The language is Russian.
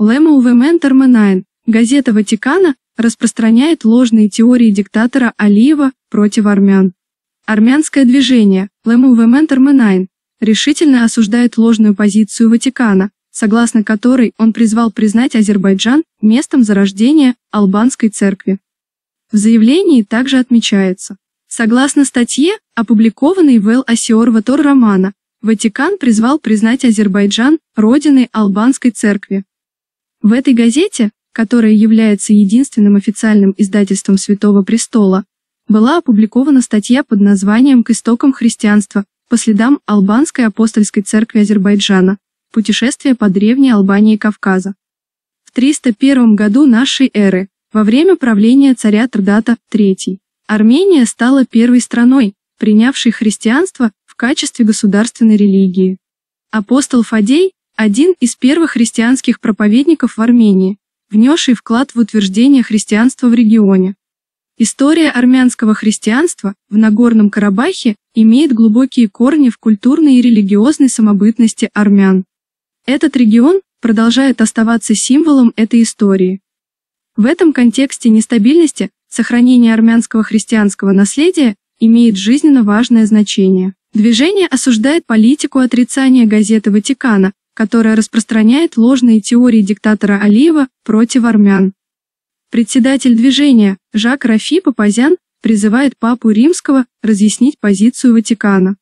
Le Mouvement Arménien, газета Ватикана, распространяет ложные теории диктатора Алиева против армян. Армянское движение Le Mouvement Arménien решительно осуждает ложную позицию Ватикана, согласно которой он призвал признать Азербайджан местом зарождения албанской церкви. В заявлении также отмечается: согласно статье, опубликованной в El Observatorio Romano, Ватикан призвал признать Азербайджан родиной албанской церкви. В этой газете, которая является единственным официальным издательством Святого Престола, была опубликована статья под названием «К истокам христианства. По следам Албанской апостольской церкви Азербайджана. Путешествие по древней Албании Кавказа». В 301 году нашей эры, во время правления царя Трдата III, Армения стала первой страной, принявшей христианство в качестве государственной религии. Апостол Фадей – один из первых христианских проповедников в Армении, внесший вклад в утверждение христианства в регионе. История армянского христианства в Нагорном Карабахе имеет глубокие корни в культурной и религиозной самобытности армян. Этот регион продолжает оставаться символом этой истории. В этом контексте нестабильности сохранение армянского христианского наследия имеет жизненно важное значение. Движение осуждает политику отрицания газеты Ватикана, которая распространяет ложные теории диктатора Алиева против армян. Председатель движения Жак Рафи Папазян призывает Папу Римского разъяснить позицию Ватикана.